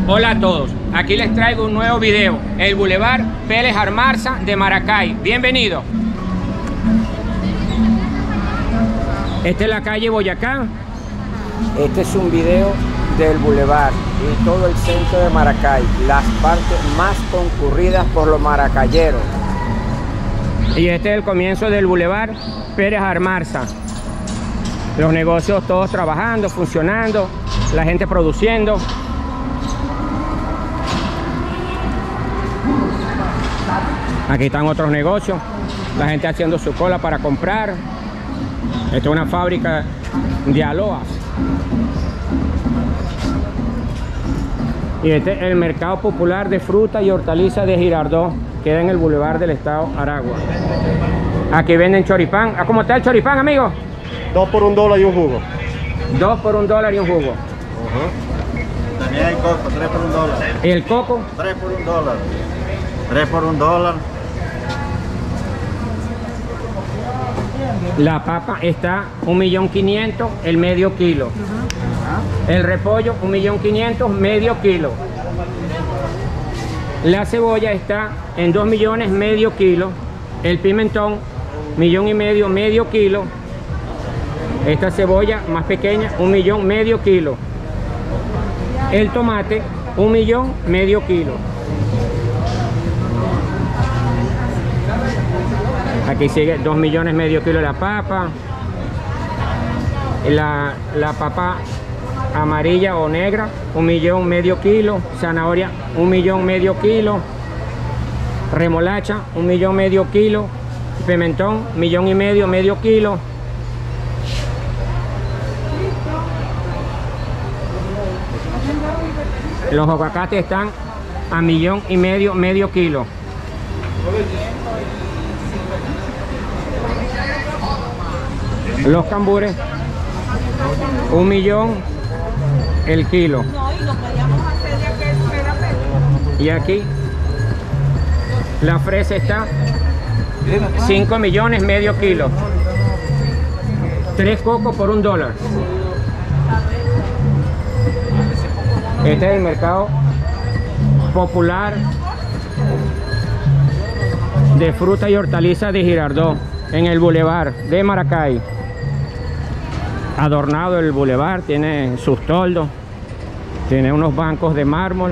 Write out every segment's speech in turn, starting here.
Hola a todos, aquí les traigo un nuevo video, el Boulevard Pérez Armarza de Maracay. Bienvenido. Esta es la calle Boyacá. Este es un video del Boulevard y todo el centro de Maracay, las partes más concurridas por los maracayeros. Y este es el comienzo del Boulevard Pérez Armarza. Los negocios todos trabajando, funcionando, la gente produciendo. Aquí están otros negocios, la gente haciendo su cola para comprar. Esta es una fábrica de aloas. Y este es el mercado popular de fruta y hortalizas de Girardot, queda en el Boulevard del Estado Aragua. Aquí venden choripán. ¿Cómo está el choripán, amigo? 2 por $1 y un jugo. 2 por $1 y un jugo. También hay coco, 3 por $1. ¿Y el coco? 3 por $1. 3 por $1. La papa está 1.500.000 el medio kilo. El repollo 1.500.000 medio kilo. La cebolla está en 2 millones medio kilo. El pimentón 1,5 millones medio kilo. Esta cebolla más pequeña 1 millón medio kilo. El tomate 1 millón medio kilo. Aquí sigue 2 millones medio kilo la papa. La papa amarilla o negra 1 millón medio kilo. Zanahoria 1 millón medio kilo. Remolacha 1 millón medio kilo. Pimentón 1,5 millones medio kilo. Los aguacates están a 1,5 millones medio kilo. Los cambures 1 millón el kilo. Y aquí la fresa está 5 millones medio kilo. 3 cocos por $1. Este es el mercado popular de fruta y hortalizas de Girardot en el Boulevard de Maracay. Adornado el bulevar, tiene sus toldos, tiene unos bancos de mármol.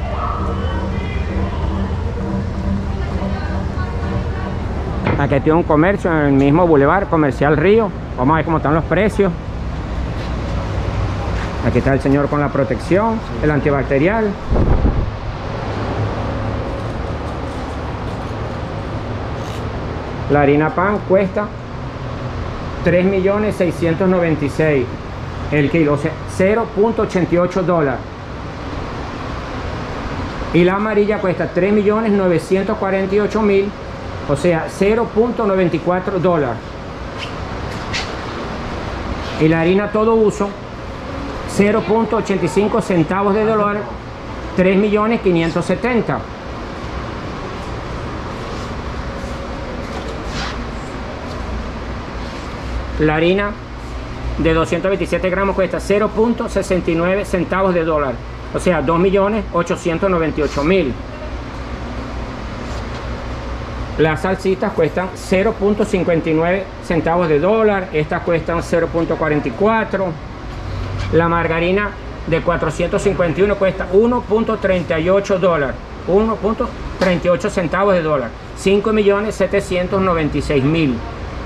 Aquí tiene un comercio en el mismo bulevar, Comercial Río. Vamos a ver cómo están los precios. Aquí está el señor con la protección, el antibacterial. La harina pan cuesta 3.696.000 el kilo, o sea, $0.88. Y la amarilla cuesta 3.948.000, o sea, $0.94. Y la harina todo uso, 0.85 centavos de dólar, 3.570.000. La harina de 227 gramos cuesta 0.69 centavos de dólar, o sea, 2.898.000. Las salsitas cuestan 0.59 centavos de dólar, estas cuestan 0.44. La margarina de 451 cuesta 1.38 dólares, 1.38 centavos de dólar, 5.796.000.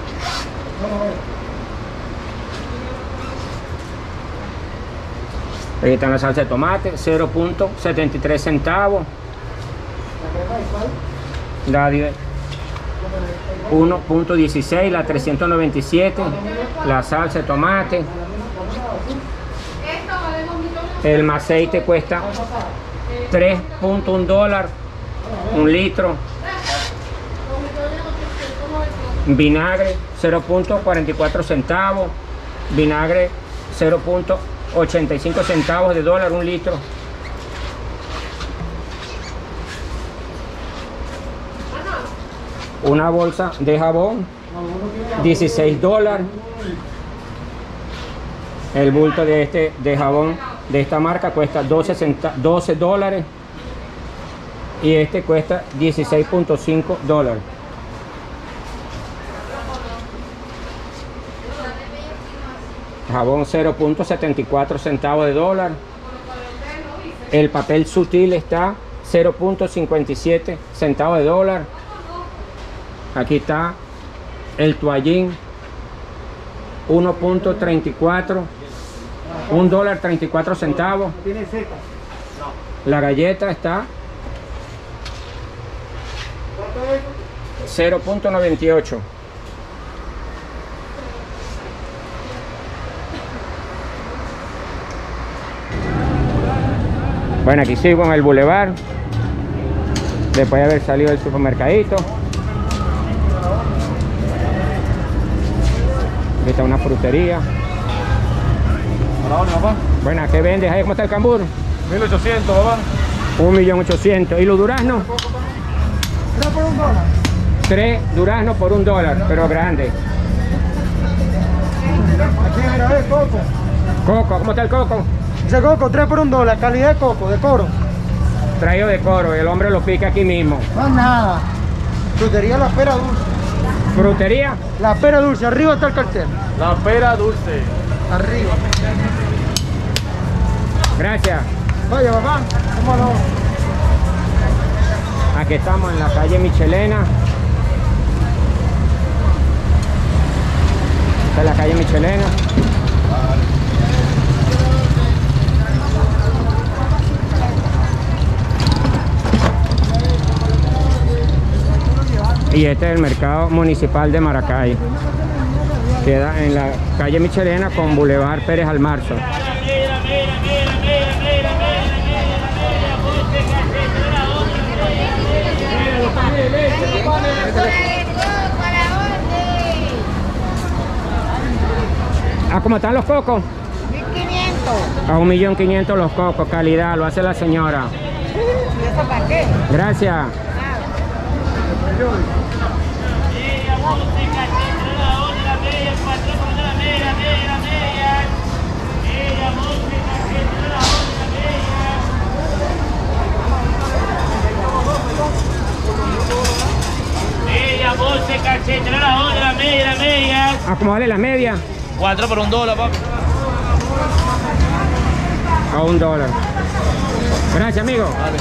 Ahí está la salsa de tomate, 0.73 centavos. La de 1.16, la 397. La salsa de tomate. El aceite cuesta 3.1 dólar, un litro. Vinagre 0.44 centavos. Vinagre 0.85 centavos de dólar, un litro. Una bolsa de jabón 16 dólares. El bulto de jabón de esta marca cuesta 12 dólares y este cuesta 16.5 dólares. Jabón 0.74 centavos de dólar. El papel sutil está 0.57 centavos de dólar. Aquí está el toallín 1.34, $1.34. La galleta está 0.98. Bueno, aquí sigo en el Boulevard, después de haber salido del supermercadito. Aquí está una frutería. Hola, papá. Bueno, ¿qué vendes ahí? ¿Cómo está el cambur? 1.800, papá. 1.800.000. ¿Y los duraznos? 3 por $1. 3 duraznos por $1, pero grande. Aquí mira, coco. Coco, ¿cómo está el coco? Ese coco, 3 por $1, calidad de coco, de coro. Traído de Coro, el hombre lo pica aquí mismo. Más nada. Frutería La Pera Dulce. Frutería, La Pera Dulce, arriba está el cartel. La pera dulce. Arriba. gracias. Vaya, papá, ¿cómo no? Aquí estamos en la calle Michelena. Esta es la calle Michelena. Y este es el mercado municipal de Maracay. Queda en la calle Michelena con Boulevard Pérez Almarzo. ¿A cómo están los cocos? 1.500. A 1.500.000 los cocos, calidad, lo hace la señora. ¿Y eso para qué? Gracias. ¿A cómo vale la media? 4 por $1, papá. A $1. Gracias, amigo. Vale.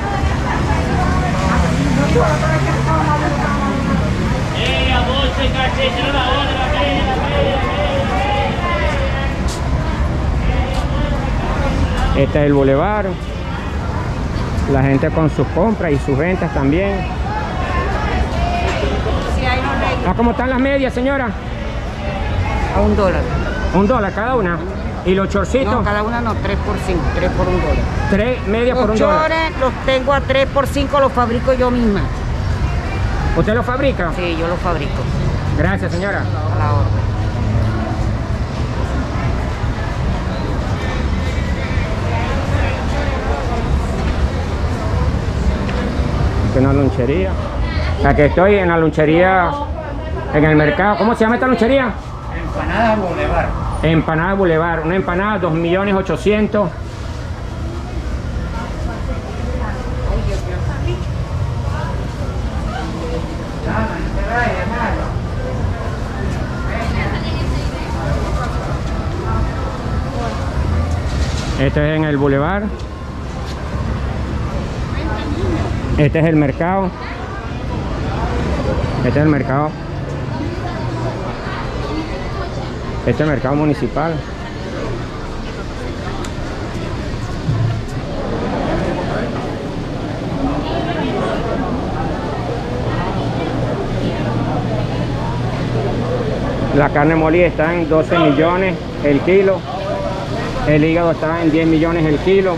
Este es el Boulevard. La gente con sus compras y sus ventas también. ¿A cómo están las medias, señora? A $1. $1 cada una. ¿Y los chorcitos? No, cada una no, 3 por 5, 3 por $1. 3 medias por Los $1. chores los tengo a 3 por 5, los fabrico yo misma. ¿Usted los fabrica? Sí, yo los fabrico. Gracias, señora. A la orden. Esta es una lonchería. Aquí estoy en la lonchería, en el mercado. ¿Cómo se llama esta lonchería? Empanada Boulevard. Empanada Boulevard. Una empanada 2.800.000. Este es en el Boulevard. Este es el mercado. Este es el mercado. Este es el mercado municipal. La carne molida está en 12 millones el kilo. El hígado está en 10 millones el kilo.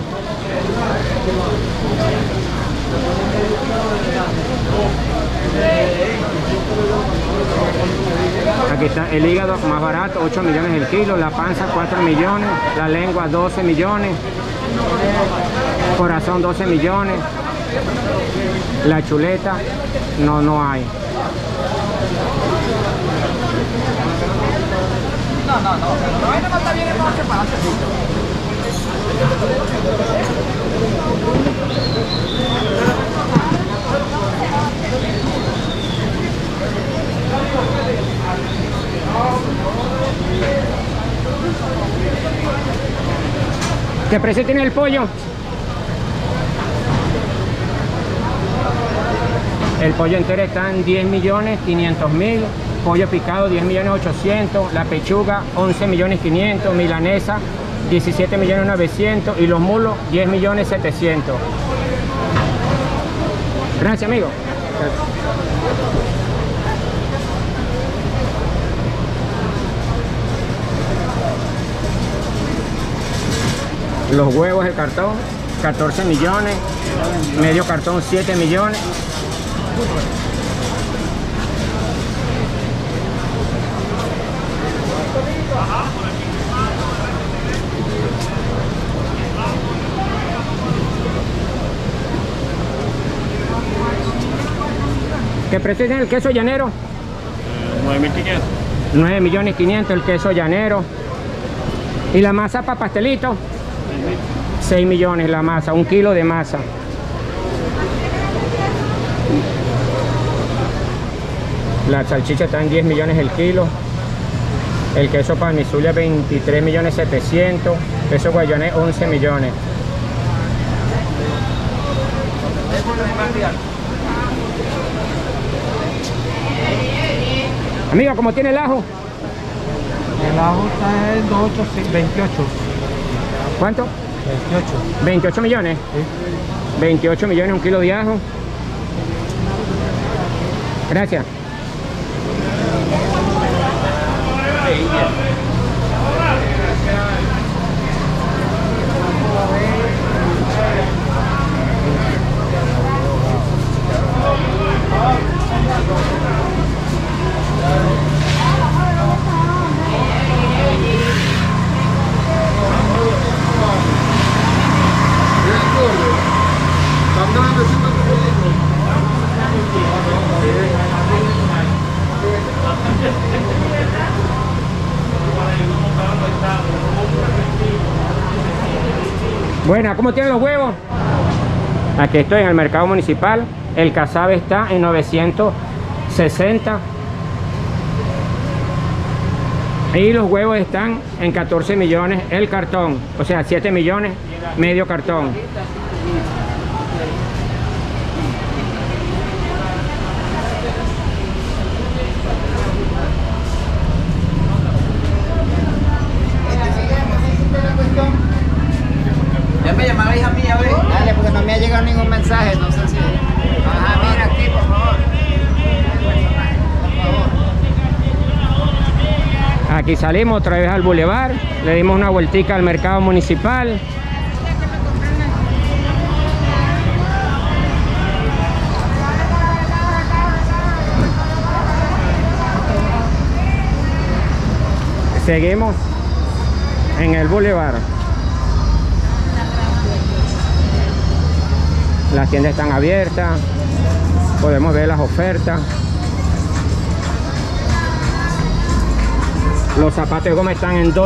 Aquí está el hígado más barato, 8 millones el kilo. La panza, 4 millones. La lengua, 12 millones. Corazón, 12 millones. La chuleta, no hay. ¿Qué precio tiene el pollo? El pollo entero está en 10.500.000, pollo picado 10.800.000, la pechuga 11.500.000, milanesa 17.900.000 y los mulos 10.700.000. Gracias, amigo. Los huevos, el cartón 14 millones, medio cartón 7 millones. ¿Qué precio tiene el queso llanero? 9.500. 9.500.000 el queso llanero. ¿Y la masa para pastelito? 6 millones la masa, 1 kilo de masa. La salchicha está en 10 millones el kilo. El queso Palmisulia 23.700.000. Queso guayonés 11 millones. Amigo, ¿cómo tiene el ajo? El ajo está en 28. ¿Cuánto? 28. 28 millones. Sí. 28 millones, 1 kilo de ajo. Gracias. Buena, ¿cómo tienen los huevos? Aquí estoy en el mercado municipal. El casabe está en 960. Y los huevos están en 14 millones el cartón. O sea, 7 millones, medio cartón. Ya me llamó la hija mía, ¿ves? Dale, porque no me ha llegado ningún mensaje, no sé si... Ajá, mira aquí, por favor. Aquí salimos otra vez al bulevar. Le dimos una vueltica al mercado municipal. Seguimos en el bulevar. Las tiendas están abiertas, podemos ver las ofertas. Los zapatos de goma están en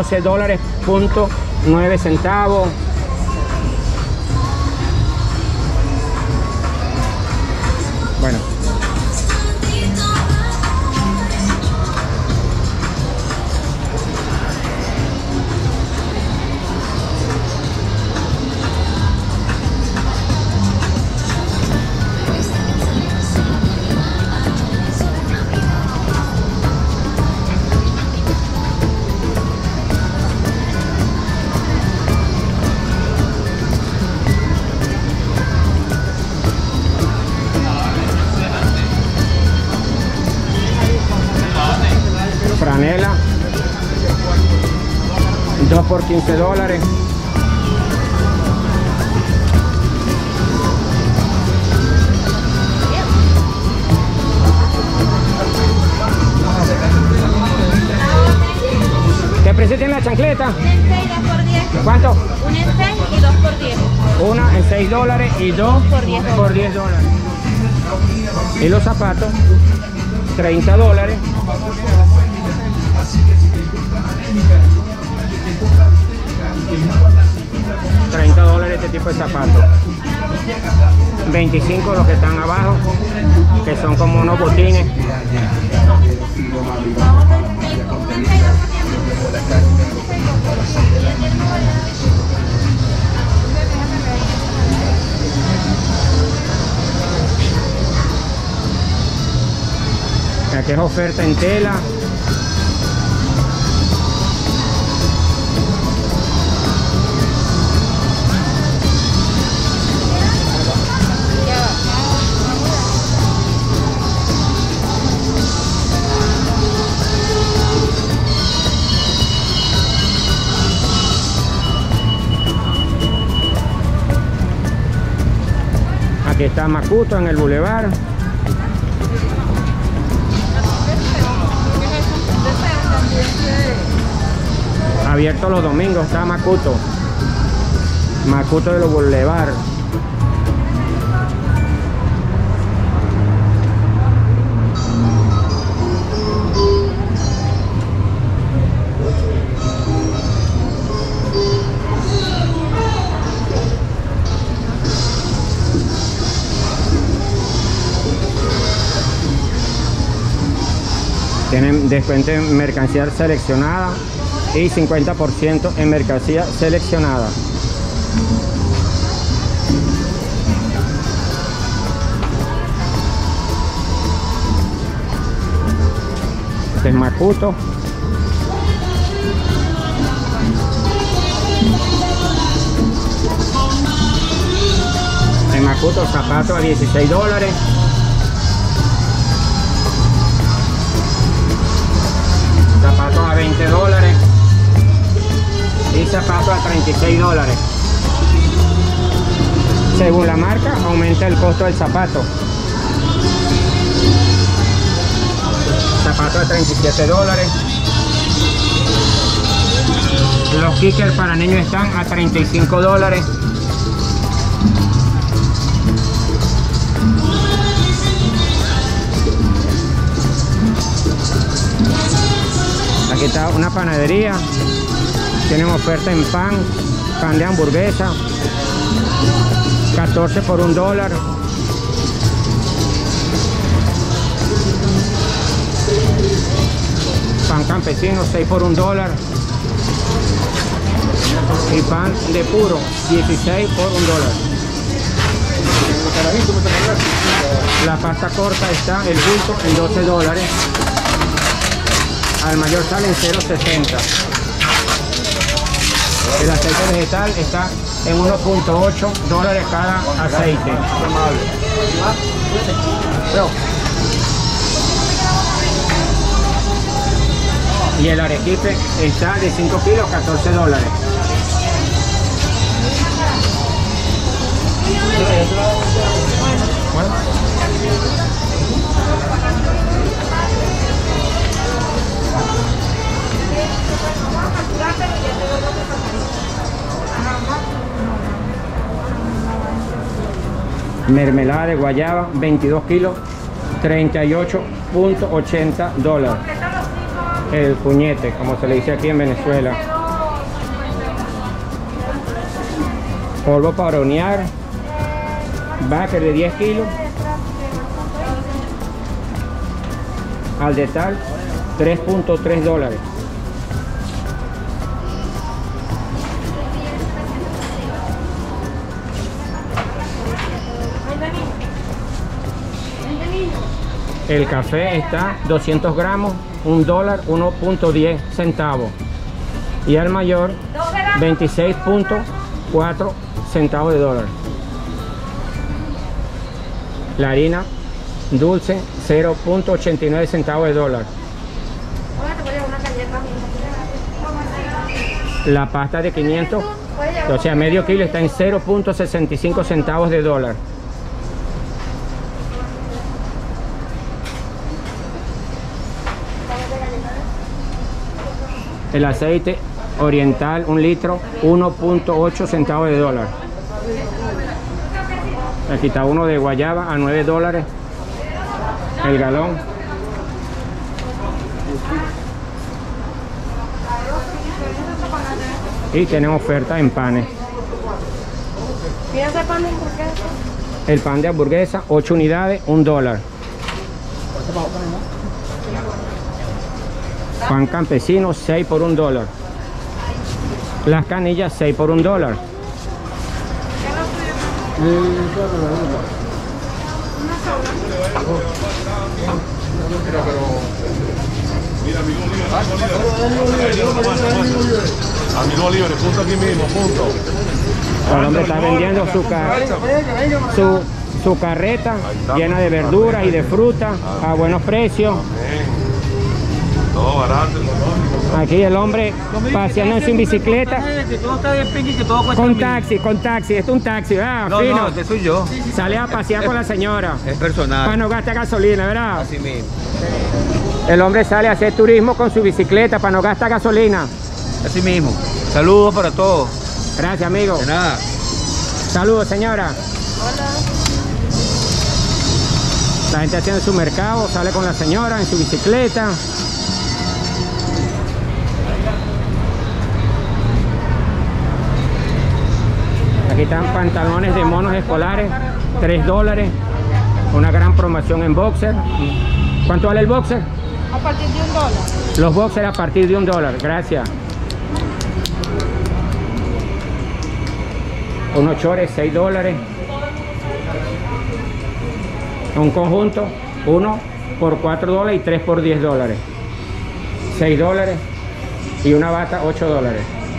$12.9. Bueno. Franela 2 por $15. ¿Qué precio tiene la chancleta? Una en 6, 2 por 10. ¿Cuánto? Una en 6 y 2 por 10. Una en $6 y dos por $10. Y los zapatos $30. $30 este tipo de zapatos. 25 los que están abajo, que son como unos botines. Aquí es oferta en tela. Aquí está Macuto en el Boulevard. Abierto los domingos está Macuto. Macuto de los Boulevard. Tienen descuento en mercancía seleccionada y 50% en mercancía seleccionada. Este es Macuto. En Macuto zapatos a $16. Zapatos a $20 y zapatos a $36. Según la marca aumenta el costo del zapato. Zapatos a $37. Los kickers para niños están a $35. Aquí está una panadería. Tienen oferta en pan de hamburguesa, 14 por $1. Pan campesino, 6 por $1. Y pan de puro, 16 por $1. La pasta corta está el bulto en $12. Al mayor sale en $0.60. El aceite vegetal está en $1.8 cada aceite. Y el arequipe está de 5 kilos, $14. Bueno. Mermelada de guayaba, 22 kilos, $38.80. El puñete, como se le dice aquí en Venezuela. Polvo para hornear, baker de 10 kilos. Al detal, $3.3. El café está 200 gramos, $1, 1.10 centavos. Y al mayor, 26.4 centavos de dólar. La harina dulce, 0.89 centavos de dólar. La pasta de 500, o sea, medio kilo, está en 0.65 centavos de dólar. El aceite oriental, 1 litro, 1.8 centavos de dólar. Aquí está uno de guayaba a $9 el galón. Y tienen oferta en panes. Fíjense pan de hamburguesa. El pan de hamburguesa, 8 unidades, $1. Pan campesino, 6 por $1. Las canillas, 6 por $1. Amigo Oliver, punto aquí mismo, punto. El hombre está vendiendo su carreta llena de verduras y de fruta a buenos precios. Todo barato, económico. Aquí el hombre paseando en su bicicleta. Con taxi. Esto es un taxi, ¿verdad? No, Fino. no, este soy yo. Sale a pasear con la señora. Es personal. Para no gastar gasolina, ¿verdad? Así mismo. El hombre sale a hacer turismo con su bicicleta para no gastar gasolina. Así mismo. Saludos para todos. Gracias, amigo. De nada. Saludos, señora. Hola. La gente haciendo su mercado, sale con la señora en su bicicleta. Aquí están pantalones de monos escolares, $3. Una gran promoción en boxer. ¿Cuánto vale el boxer? A partir de $1. Los boxers a partir de $1. Gracias. Unos chores, $6. Un conjunto, 1 por $4 y 3 por $10. $6. Y una bata, $8.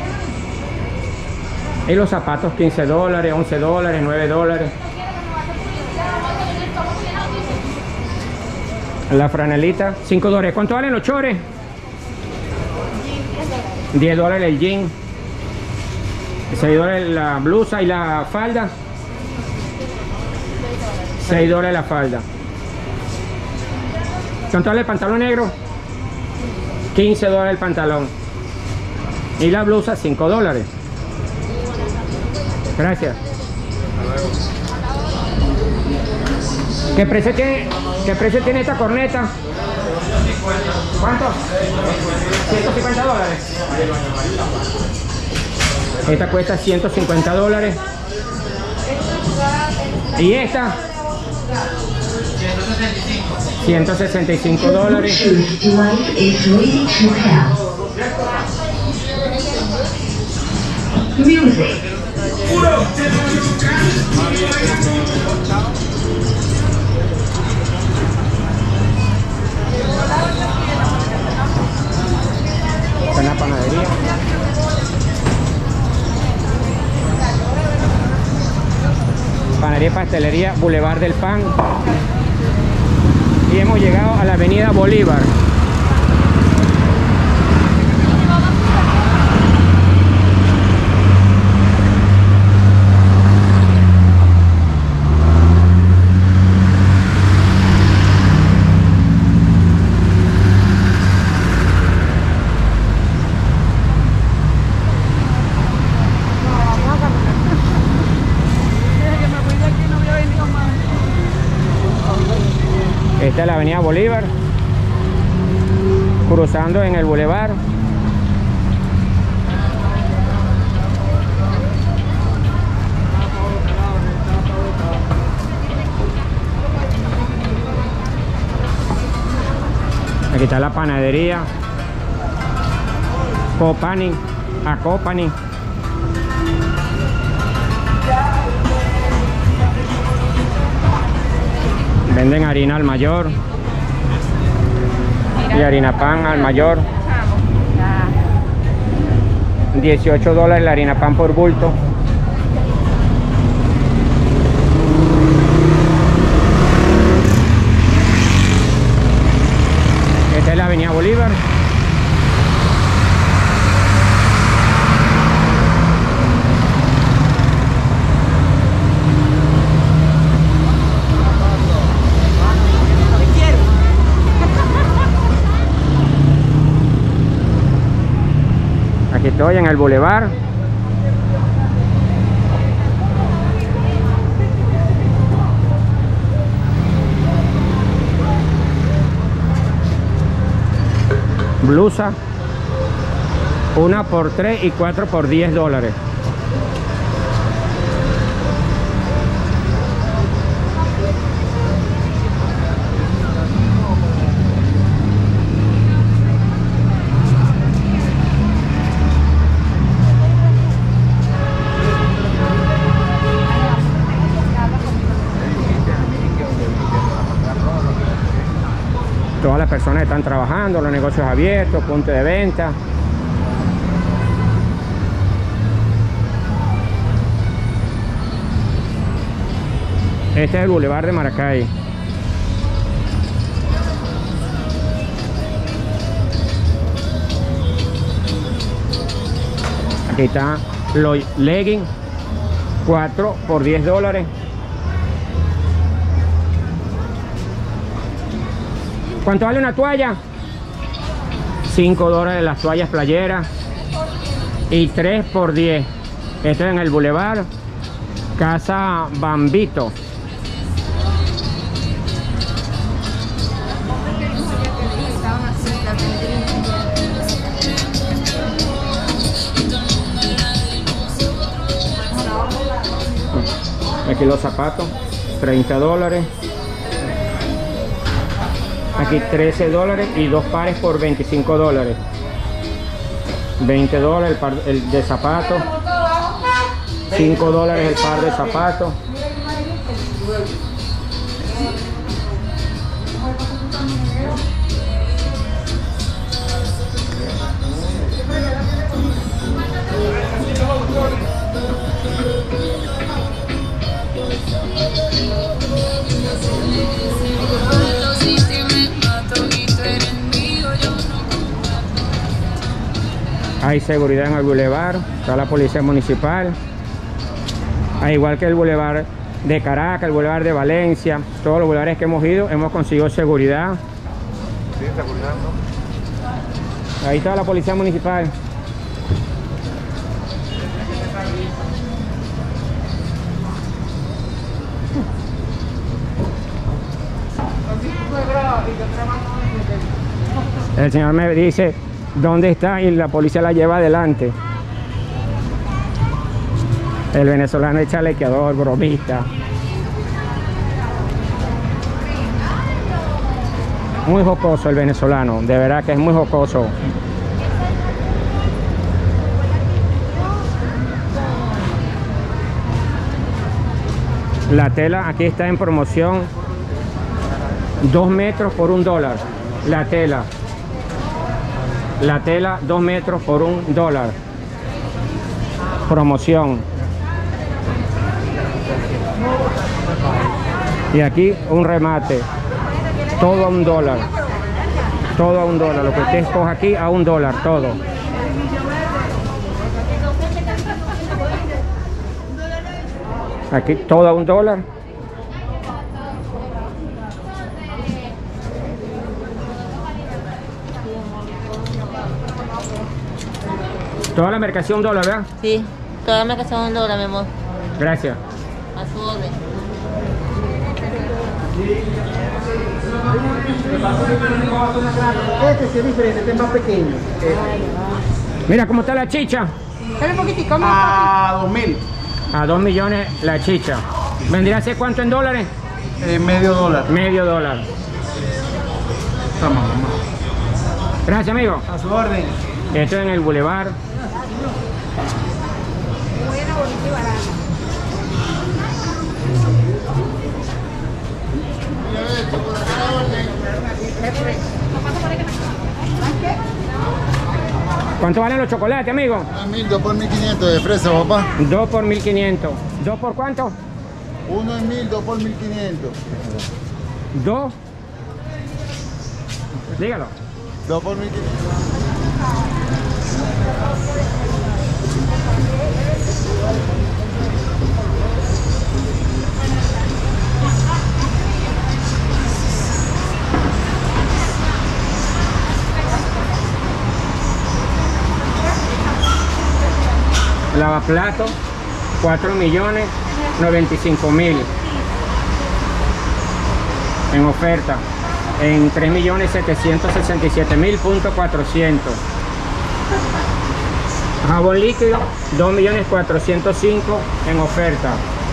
Y los zapatos, $15, $11, $9. La franelita, $5. ¿Cuánto valen los chores? $10 el jean. $6 la blusa y la falda. $6 la falda. ¿Cuánto vale el pantalón negro? $15 el pantalón. Y la blusa, $5. Gracias. ¿Qué precio tiene esta corneta? ¿Cuánto? $150. Esta cuesta $150. ¿Y esta? $165. Está en la panadería. Panadería y pastelería Boulevard del Pan. Y hemos llegado a la avenida Bolívar. Esta es la avenida Bolívar, cruzando en el bulevar. Aquí está la panadería Copani, Acopani. Venden harina al mayor y harina pan al mayor. $18 la harina pan por bulto. Esta es la avenida Bolívar. Aquí estoy en el bulevar. Blusa, 1 por $3 y 4 por $10. Todas las personas están trabajando, los negocios abiertos, puntos de venta. Este es el Boulevard de Maracay. Aquí están los leggings, 4 por $10. ¿Cuánto vale una toalla? $5 las toallas playeras y 3 por 10. Esto es en el Boulevard Casa Bambito. Aquí los zapatos, $30. Aquí $13 y 2 pares por $25. $20 el par de zapatos. $5 el par de zapatos. Hay seguridad en el Boulevard, está la policía municipal, al igual que el Boulevard de Caracas, el Boulevard de Valencia, todos los boulevares que hemos ido, hemos conseguido seguridad. Sí, seguridad, ¿no? Ahí está la policía municipal. El señor me dice dónde está y la policía la lleva adelante. El venezolano es chalequeador, bromista. Muy jocoso el venezolano, de verdad que es muy jocoso. La tela aquí está en promoción, 2 metros por $1. La tela 2 metros por $1. Promoción. Y aquí un remate, todo a $1. Todo a $1. Lo que usted escoja aquí a $1, todo. Aquí todo a $1. Toda la mercancía $1, ¿verdad? Sí, toda la mercancía $1, mi amor. Gracias. A su orden. Este sí es diferente, este es más pequeño. Mira cómo está la chicha. Dale un poquitico más. A 2.000. A 2 millones la chicha. ¿Vendría a ser cuánto en dólares? Medio dólar. Medio $1. Toma, mamá. Gracias, amigo. A su orden. Esto es en el Boulevard. ¿Cuánto valen los chocolates, amigo? 2 por 1.500 de fresa, papá. 2 por 1.500. ¿2 por cuánto? 1 en 1.000, 2 por 1.500. 2. Dígalo. 2 por 1.500. Lavaplato, 4.095.000 en oferta, en 3.767.400. Jabón líquido, 2.405.000 en oferta.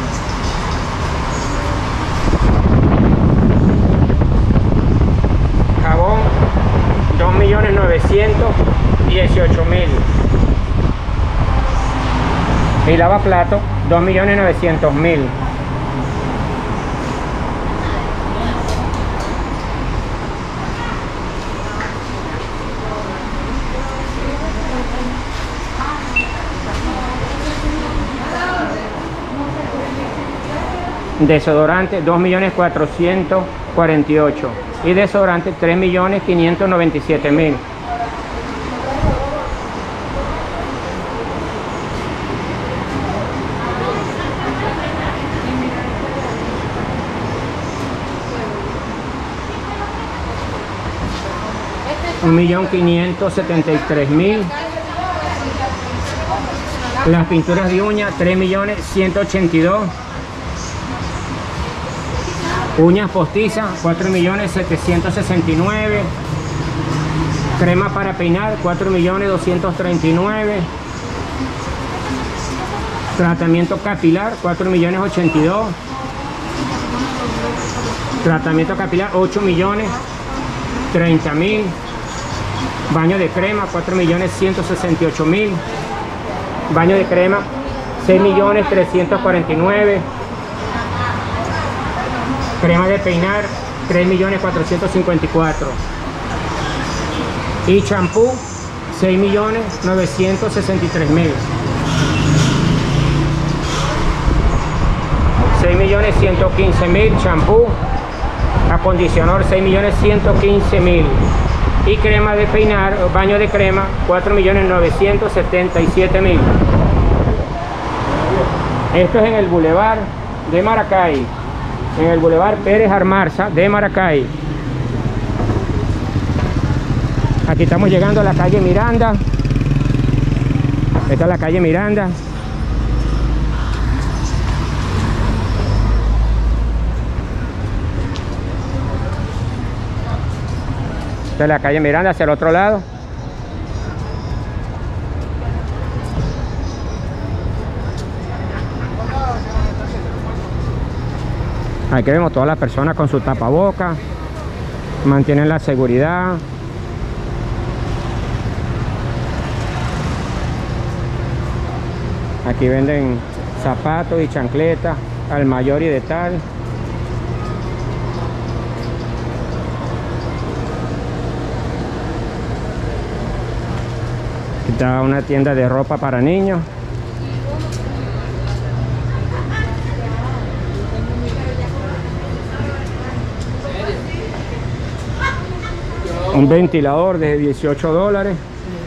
Jabón, 2.918.000. Y lavaplato, 2.900.000. Desodorante 2.448.000 y desodorante 3.597.000. $1.573.000. Las pinturas de uñas 3.182.000. Uñas postizas 4.769.000. Crema para peinar 4.239.000. Tratamiento capilar 4.082.000. Tratamiento capilar 8.030.000. Baño de crema 4.168.000. Baño de crema 6.349.000. Crema de peinar 3.454.000. Y champú 6.963.000. 6.115.000 champú. Acondicionador 6.115.000. Y crema de peinar, baño de crema 4.977.000. Esto es en el Boulevard de Maracay, en el Boulevard Pérez Armarza de Maracay. Aquí estamos llegando a la calle Miranda. Esta es la calle Miranda. Esta es la calle Miranda, hacia el otro lado. Aquí vemos todas las personas con su tapabocas, mantienen la seguridad. Aquí venden zapatos y chancletas al mayor y de tal. Aquí está una tienda de ropa para niños. Un ventilador de $18.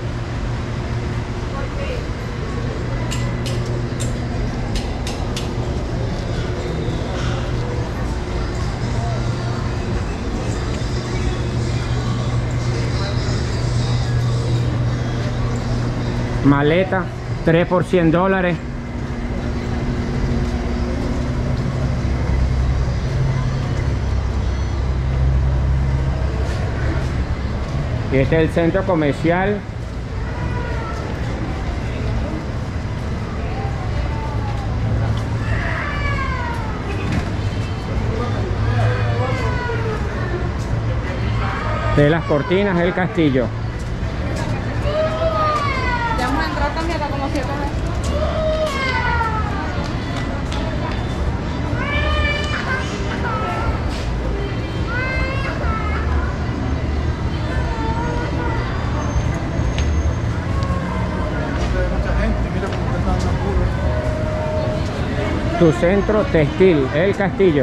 Maleta 3 por $100. Y este es el centro comercial. De las cortinas, el castillo. Ya vamos a entrar también a como 7 veces. Tu centro textil, el castillo.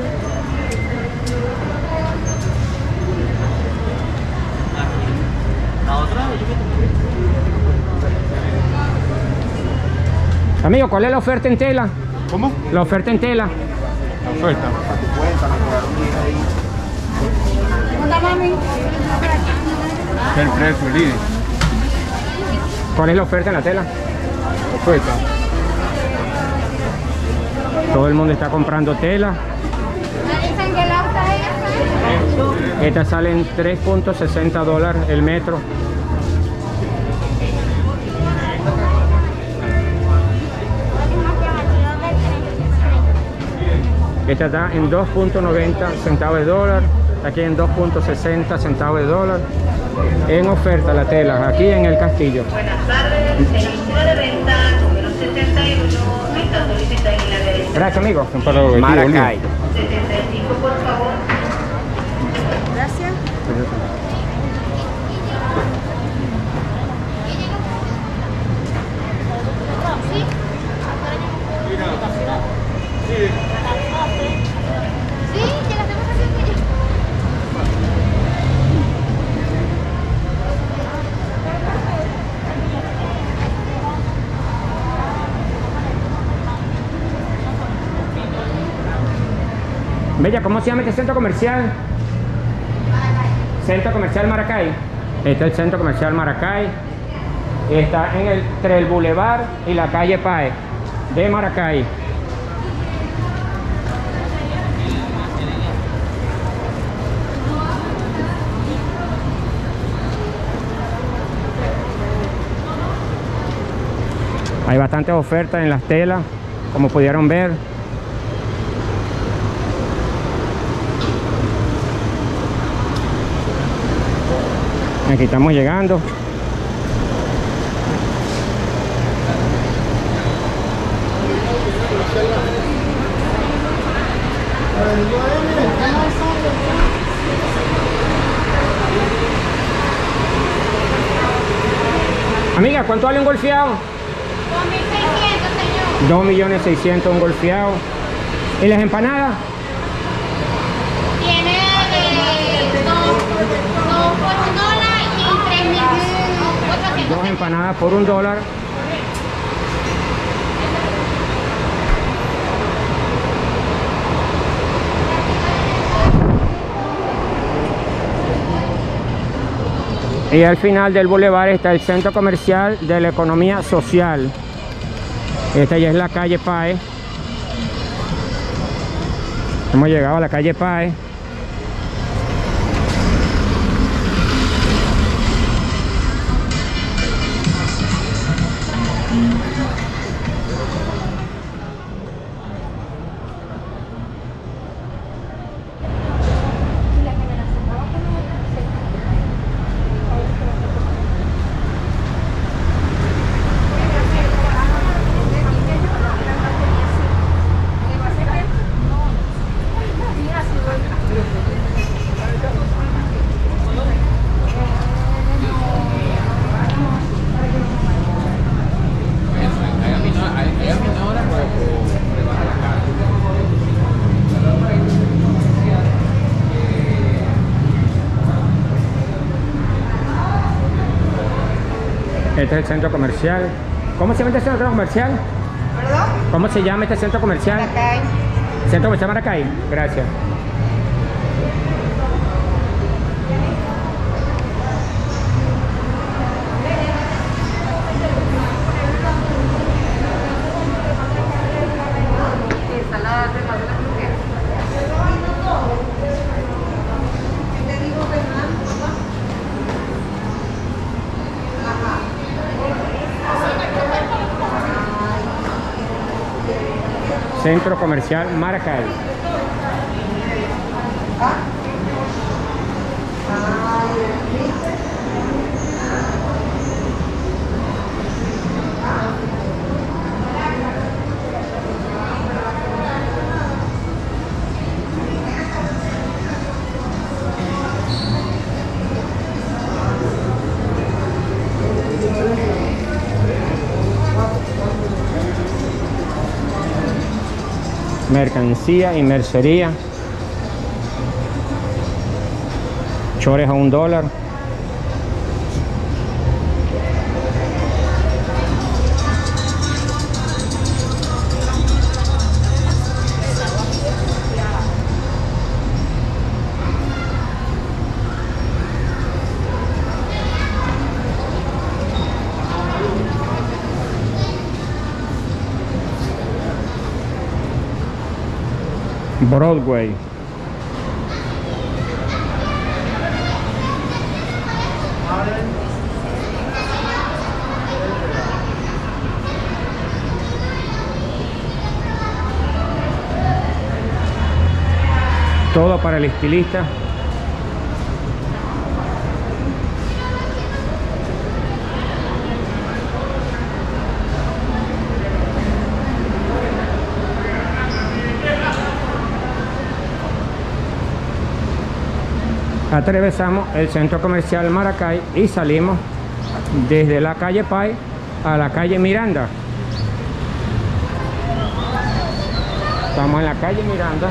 Amigo, ¿cuál es la oferta en tela? ¿Cómo? La oferta en tela. La oferta. ¿Dónde mami? El precio, el líder. ¿Cuál es la oferta en la tela? Oferta. Todo el mundo está comprando tela. Dicen que el auto es Estas salen $3.60 el metro. Esta está en 2.90 centavos de dólar. Aquí en 2.60 centavos de dólar. En oferta la tela, aquí en el castillo. Buenas tardes, en la fila de venta número 71, está solicitando en la derecha. Gracias, amigo. Maracay. 75, por favor. Gracias. Sí. Bella, ¿cómo se llama este centro comercial? Centro Comercial Maracay. Este es el Centro Comercial Maracay. Está entre el Boulevard y la calle Páez de Maracay. Hay bastantes ofertas en las telas, como pudieron ver. Aquí estamos llegando. Amiga, ¿cuánto vale un golfeado? 2.600, señor. 2.600.000 un golfeado. ¿Y las empanadas? Tiene dos por $1 y 3.800. 2 empanadas por $1. Y al final del bulevar está el Centro Comercial de la Economía Social. Esta ya es la calle Páez. Hemos llegado a la calle Páez. Este es el centro comercial. ¿Cómo se llama este centro comercial? ¿Perdón? ¿Cómo se llama este centro comercial? Maracay. Centro Comercial Maracay. Gracias. Centro Comercial Maracay. Mercancía y mercería. Chores a $1. Broadway. Todo para el estilista. Atravesamos el centro comercial Maracay y salimos desde la calle Páez a la calle Miranda. Estamos en la calle Miranda.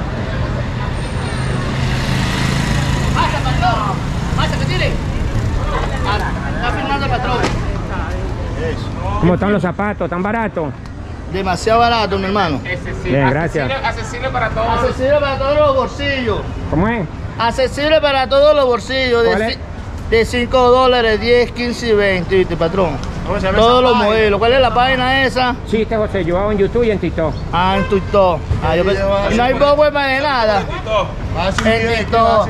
¿Cómo están los zapatos? ¿Tan baratos? demasiado barato, mi hermano. Bien, gracias. Accesible para todos. Accesible para todos los bolsillos. ¿Cómo es? Accesible para todos los bolsillos. ¿Cuál es? De $5, 10, 15 y 20, ¿viste, patrón? Todos los modelos. ¿Cuál es la página esa? Chiste José Joao en YouTube y en TikTok. Ah, en TikTok. Ah, yo pensé, y no hay poco de nada. En TikTok.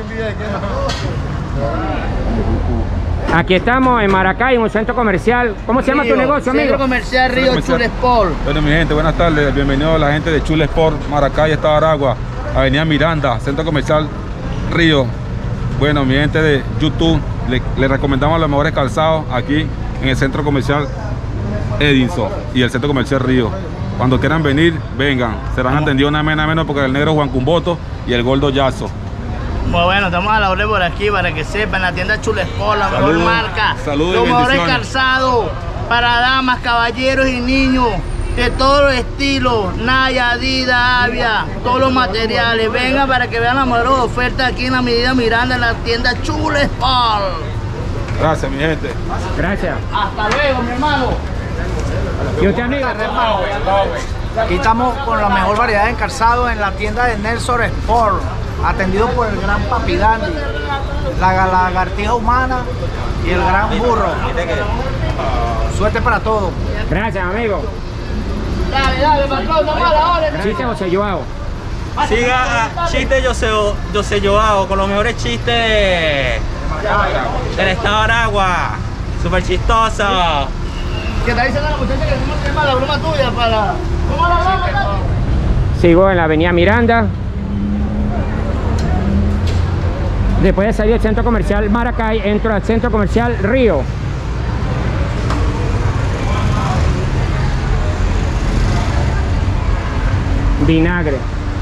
Aquí estamos en Maracay, en un centro comercial. ¿Cómo se llama tu negocio, amigo? Centro Comercial Río Chule Sport. Bueno, mi gente, buenas tardes. Bienvenidos a la gente de Chule Sport, Maracay, Estado Aragua, Avenida Miranda, Centro Comercial Río. Bueno, mi gente de YouTube, les recomendamos los mejores calzados aquí en el Centro Comercial Edinson y el Centro Comercial Río. Cuando quieran venir, vengan. Serán atendidos una menos porque el negro Juan Cumboto y el gordo Yazo. Bueno, estamos a la orden por aquí para que sepan, la tienda Chule Sport, la mejor marca. Saludos y los mejores bendiciones. calzados para damas, caballeros y niños. De todos los estilos, Naya, Adidas, Avia, todos los materiales. Vengan para que vean las mejores ofertas aquí en la Avenida Miranda, en la tienda Chule Sport. Gracias, mi gente. Gracias. Hasta luego, mi hermano. ¿Y usted, amigo? Aquí estamos con la mejor variedad de calzado en la tienda de Nelson Sport, atendido por el gran Papi Dandy, la lagartija humana y el gran burro. Suerte para todos. Gracias, amigo. Dale, patrón, estamos a la orden. Chiste José Joao. Siga a Chiste José Joao con los mejores chistes del estado de Aragua. Súper chistoso. ¿Qué está diciendo la muchacha que hacemos tema la broma tuya para... ¿Cómo la broma? Sigo en la avenida Miranda. Después de salir del centro comercial Maracay, entro al centro comercial Río. Vinagre.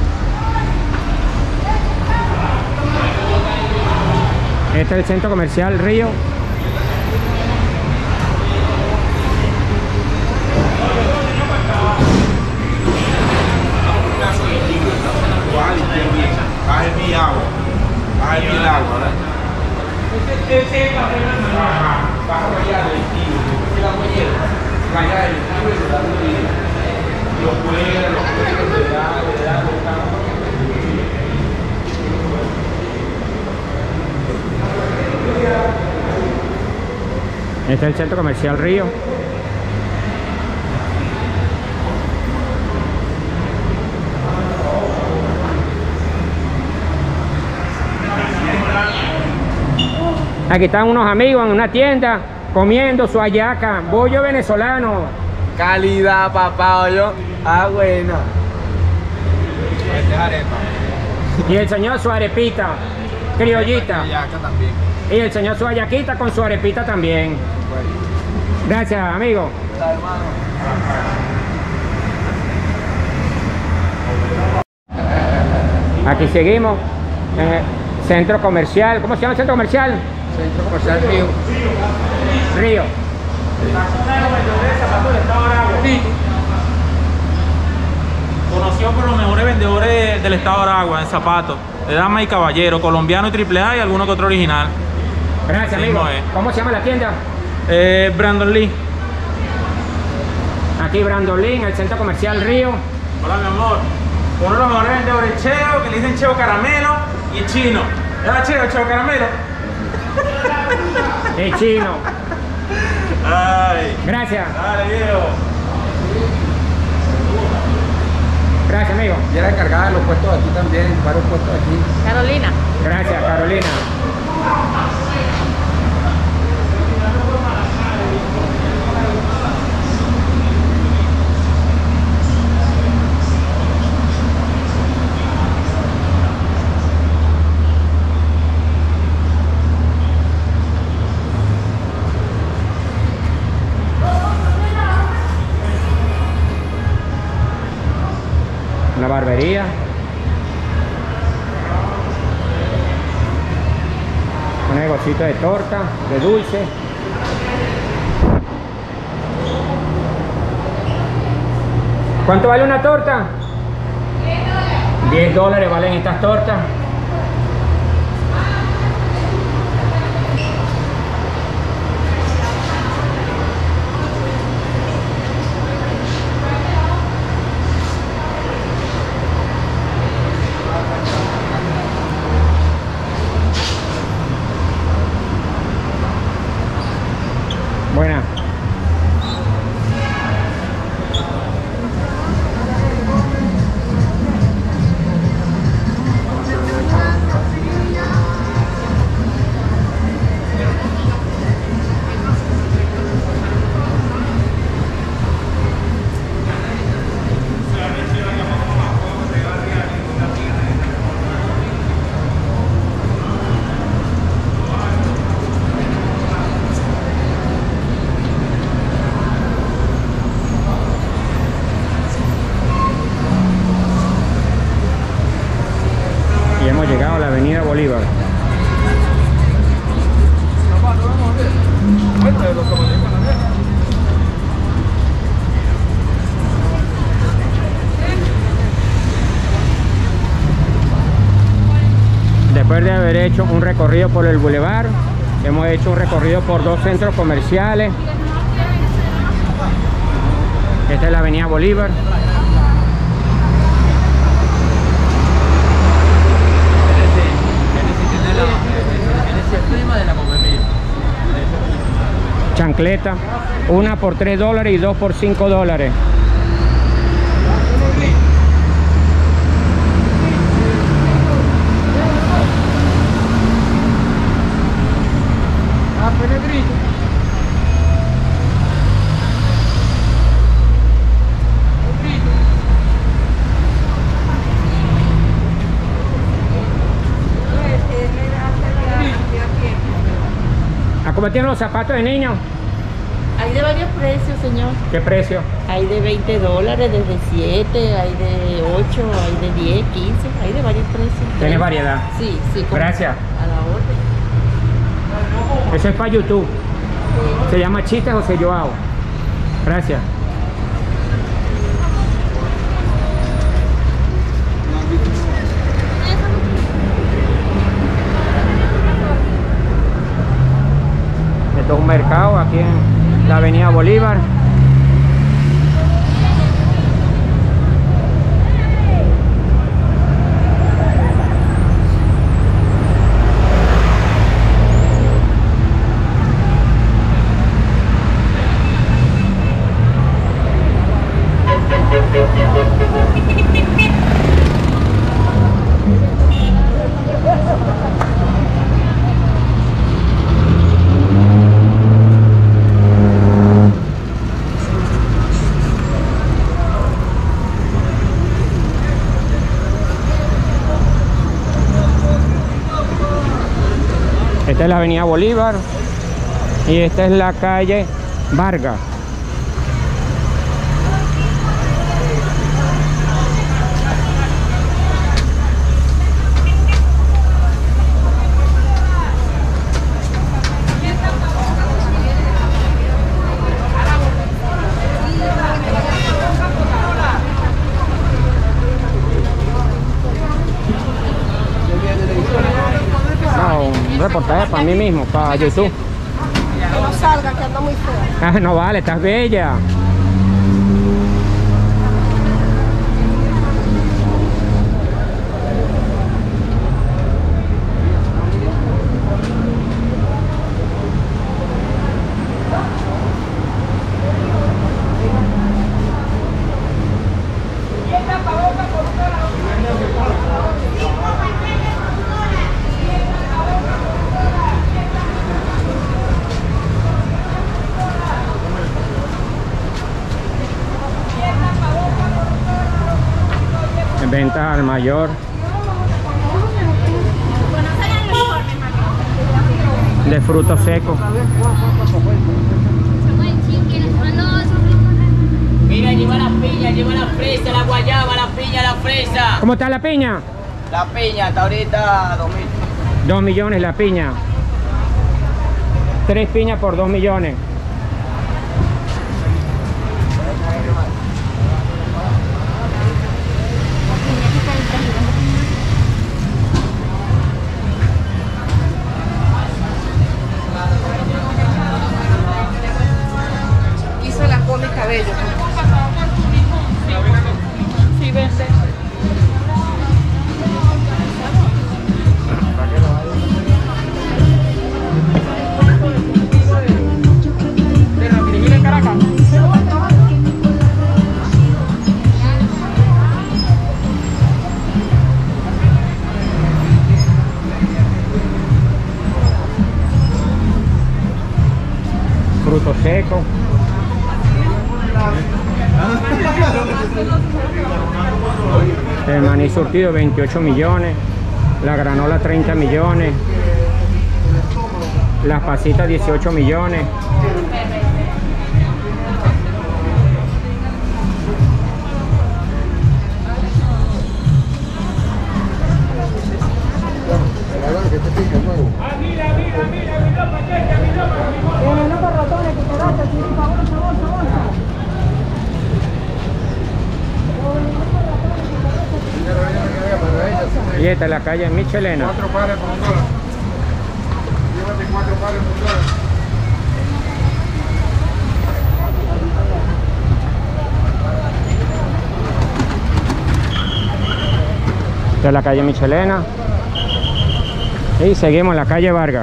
Este es el centro comercial Río. Este es el centro comercial Río. Aquí están unos amigos en una tienda comiendo su hallaca, bollo venezolano. Calidad, papá, yo. Ah, bueno. Y el señor su arepita, criollita. Y el señor su hallaquita con su arepita también. Gracias, amigo. Aquí seguimos en el centro comercial. ¿Cómo se llama el centro comercial? Centro Comercial Río. Río. Conocido por los mejores vendedores del estado de Aragua en zapatos, de dama y caballero, colombiano y AAA y alguno que otro original. Gracias, Sí, amigo. no es. ¿Cómo se llama la tienda? Brandon Lee. Aquí Brandon Lee, en el centro comercial Río. Hola, mi amor. Uno de los mejores vendedores, Cheo, que le dicen Cheo Caramelo, y el Chino. ¿Ya Cheo Caramelo? El chino. Ay. Gracias. Dale, viejo. Gracias, amigo. Y era encargada de los puestos aquí también, varios puestos aquí. Carolina. Gracias, Carolina. Una barbería. Un negocito de torta, de dulce. ¿Cuánto vale una torta? $10 valen estas tortas. Ya hemos llegado a la avenida Bolívar. Después de haber hecho un recorrido por el bulevar, hemos hecho un recorrido por 2 centros comerciales. Esta es la avenida Bolívar. Chancleta, una por $3 y 2 por $5. ¿A cómo tienen los zapatos de niños? Hay de varios precios, señor. ¿Qué precio? Hay de $20, desde 7, hay de 8, hay de 10, 15, hay de varios precios. ¿Tiene variedad? Sí, sí. Gracias. A la orden. Eso es para YouTube. Se llama Chistes José Joao. Gracias. Esto es un mercado aquí en la avenida Bolívar. Esta es la avenida Bolívar y esta es la calle Vargas. Un reportaje para mí mismo, para YouTube. Que no salga, que anda muy fea. Ah, no vale, estás bella. Venta al mayor. De frutos secos. Mira, lleva la piña, lleva la fresa, la guayaba, la piña, la fresa. ¿Cómo está la piña? La piña está ahorita 2 millones. 2 millones la piña. 3 piñas por 2 millones. Hizo la cola y cabello. Sí, vende. Frutos secos. El maní surtido 28 millones. La granola 30 millones. Las pasitas 18 millones. Y esta es la calle Michelena. 4 pares por $1. Llévate 4 pares por $1. Esta es la calle Michelena. Y seguimos en la calle Vargas.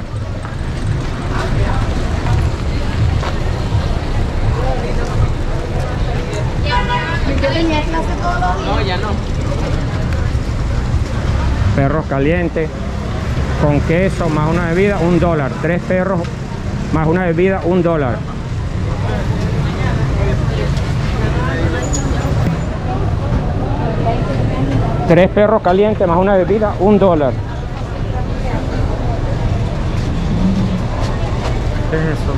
¿Yo tenía clase todos los días? No, ya no. Perros calientes con queso más una bebida, $1. 3 perros más una bebida, $1. Tres perros calientes más una bebida, $1. ¿Qué es eso?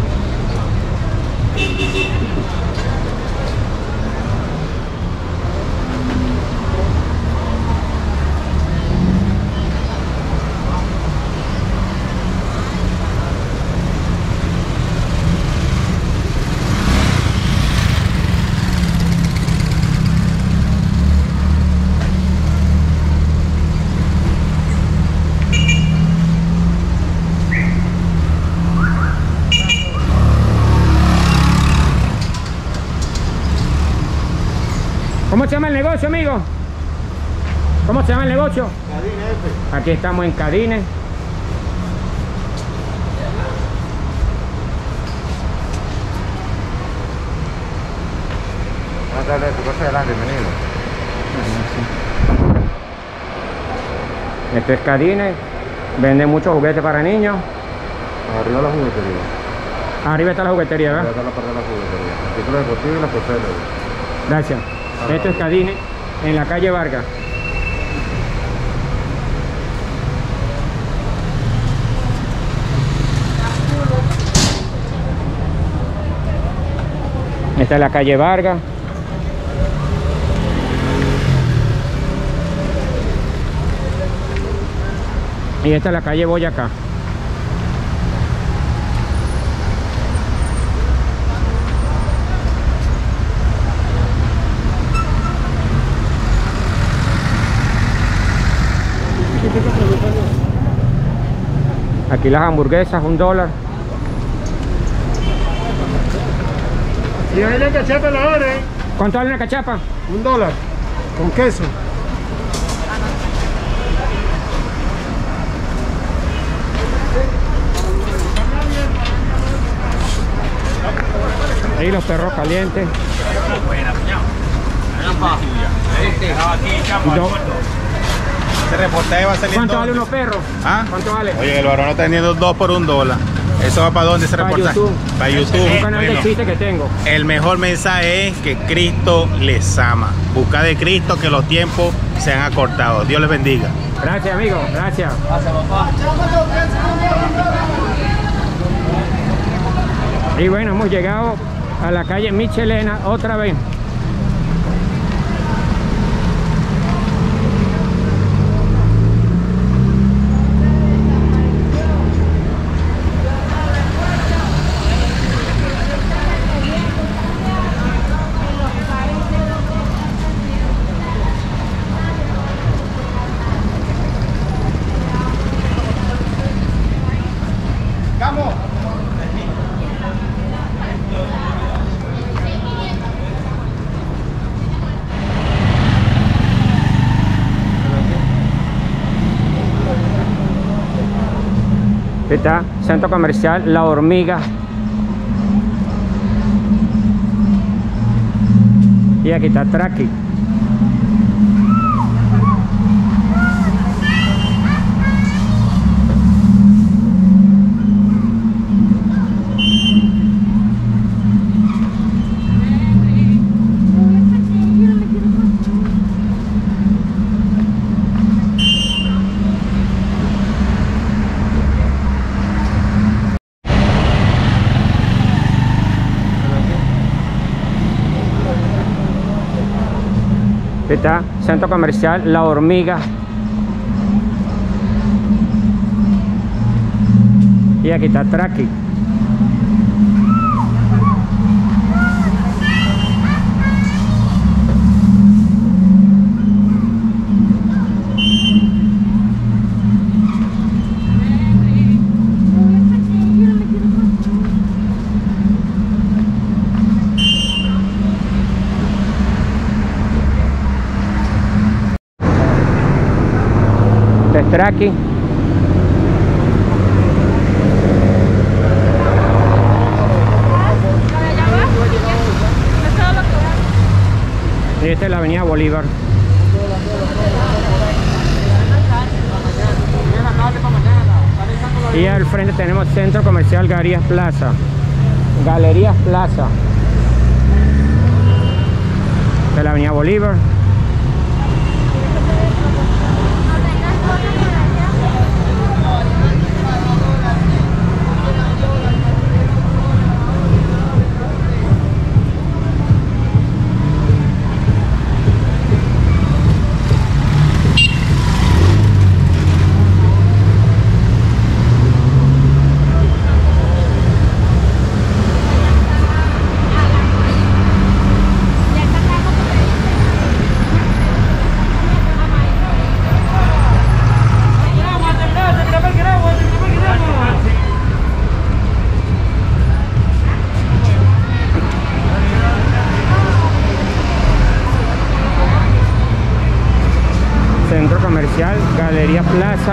¿Cómo se llama el negocio, amigo? ¿Cómo se llama el negocio? Cadines F. Aquí estamos en Cadines. Buenas tardes, tu cosa adelante, bienvenido. Esto es Cadines. Vende muchos juguetes para niños. Arriba la juguetería. Arriba está la juguetería, ¿verdad? Arriba está la parte de la juguetería. Artículos deportivos y la posee. Gracias. Esto es Cadines, en la calle Vargas. Esta es la calle Vargas. Y esta es la calle Boyacá. Aquí las hamburguesas, $1. Y hay una cachapa la hora, ¿eh? ¿Cuánto vale una cachapa? $1. Con queso. Ahí los perros calientes. Este reportaje va a salir. ¿Cuánto vale unos perros? ¿Ah? ¿Cuánto vale? Oye, el varón está vendiendo 2 por $1. ¿Eso va para dónde ese Para reportaje? YouTube. Para YouTube. Un canal de Bueno, chiste que tengo. el mejor mensaje es que Cristo les ama. Busca de Cristo que los tiempos se han acortado. Dios les bendiga. Gracias, amigo. Gracias. Pasa, papá. Y bueno, hemos llegado a la calle Michelena otra vez. Está Centro Comercial La Hormiga. Y aquí está Traqui. Está Centro Comercial La Hormiga. Y aquí está Traqui. Esto es Traqui. Y esta es la avenida Bolívar. Y al frente tenemos Centro Comercial Galerías Plaza. Galerías Plaza. De la avenida Bolívar. Centro Comercial Galerías Plaza.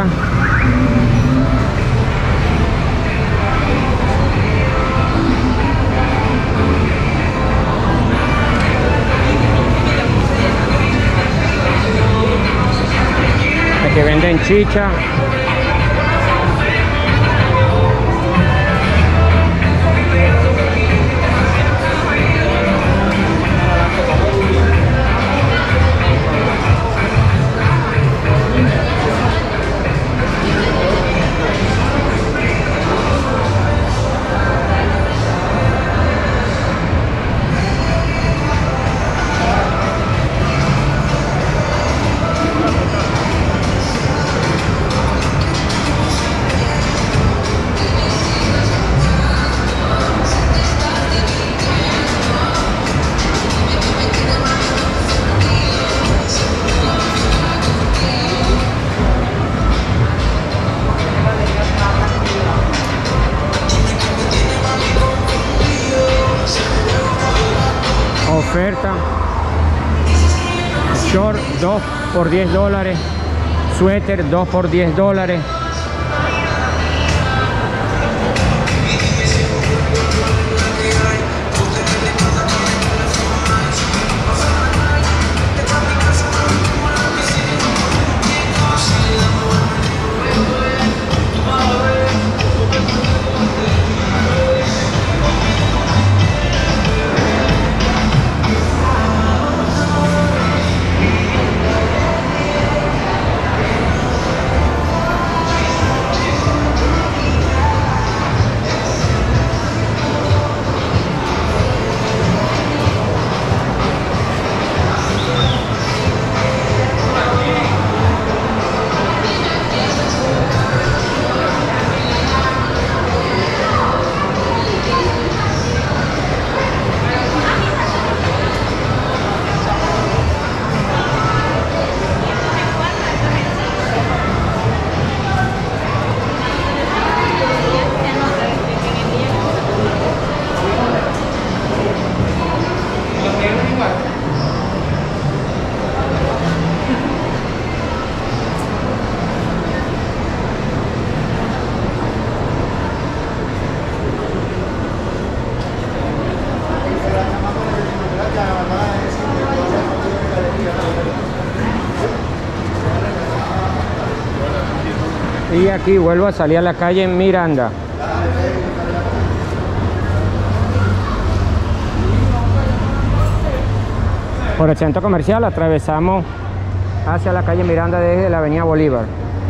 Aquí venden chicha. Oferta, short 2 por $10, suéter 2 por $10. Y aquí vuelvo a salir a la calle Miranda. Por el centro comercial atravesamos hacia la calle Miranda desde la avenida Bolívar.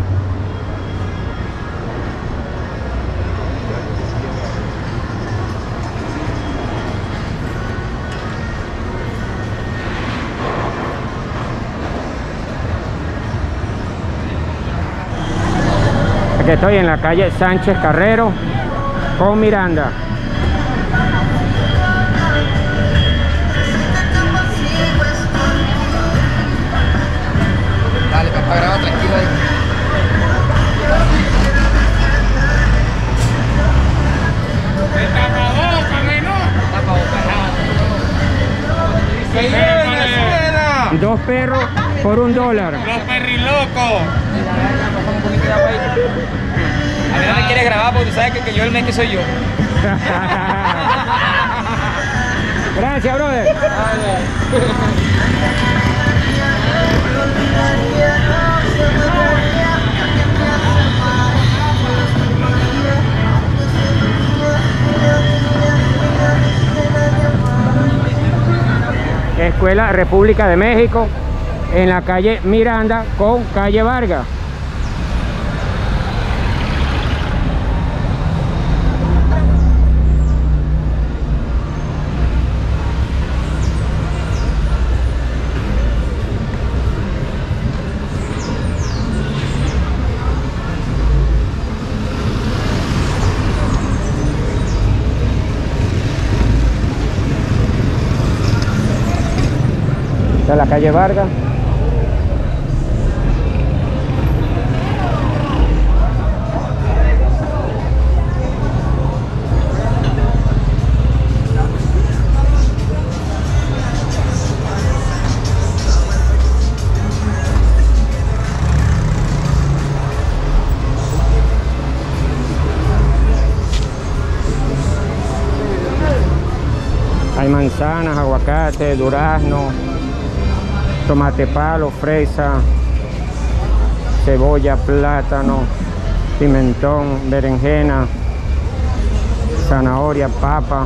Aquí estoy en la calle Sánchez Carrero con Miranda. Dale, papá, graba tranquilo ahí. Dos perros por $1. Los perrilocos. sabe que yo el meque soy yo. Gracias, brother. Escuela República de México, en la calle Miranda con calle Vargas. Esta es la calle Vargas. Hay manzanas, aguacate, durazno, tomate palo, fresa, cebolla, plátano, pimentón, berenjena, zanahoria, papa.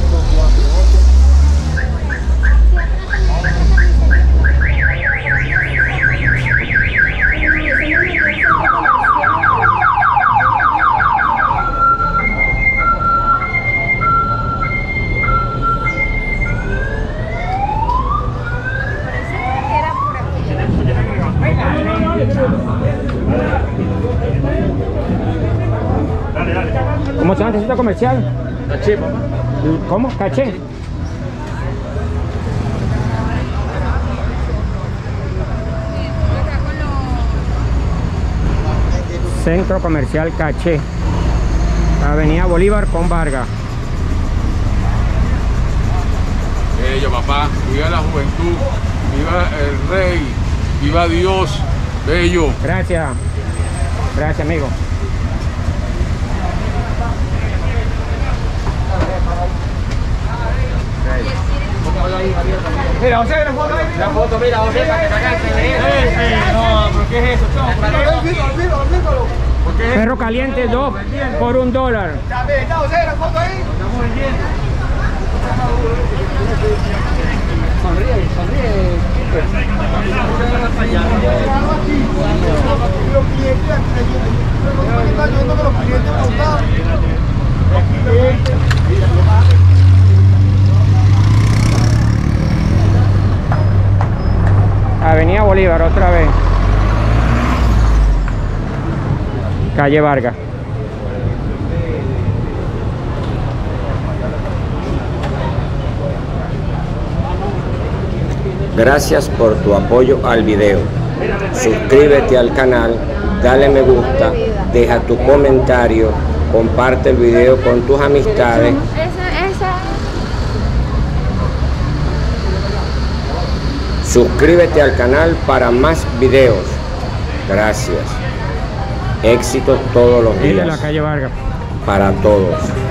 ¿Cómo se llama este centro comercial? Caché, papá. ¿Cómo? Caché. Centro comercial Caché. Avenida Bolívar con Vargas. Bello, papá. Viva la juventud. Viva el rey. Viva Dios. Bello. Gracias. Gracias, amigo. Mira, José, la foto ahí. La foto, mira, José, para que sacaste. No, pero ¿qué es eso? Olvídalo. Perro caliente 2 por $1. Está José, la foto ahí. Estamos vendiendo. Sonríe, sonríe. Avenida Bolívar otra vez. Calle Vargas. Gracias por tu apoyo al video. Suscríbete al canal, dale me gusta, deja tu comentario, comparte el video con tus amistades. Suscríbete al canal para más videos. Gracias. Éxitos todos los días. En la calle Vargas. Para todos.